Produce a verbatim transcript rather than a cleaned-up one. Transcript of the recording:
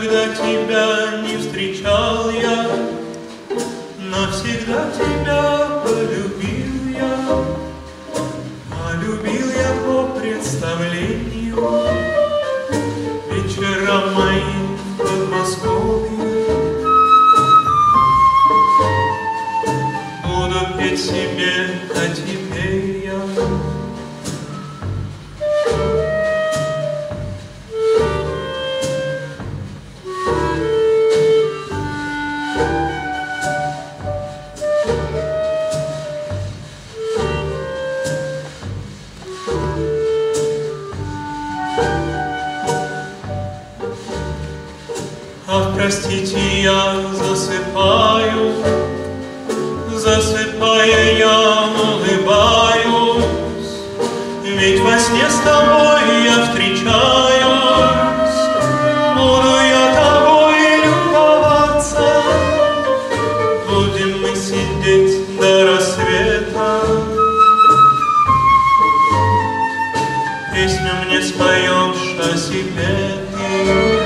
Никогда тебя не встречал я, навсегда тебя полюбил я, а любил я по представлению вечера мои в Подмосковье. Буду петь себе, а теперь я Ах, простите, я засыпаю, засыпая я улыбаюсь, ведь во сне с тобой я встречаюсь, буду я тобой любоваться, будем мы сидеть до рассвета, песню мне споешь о себе ты.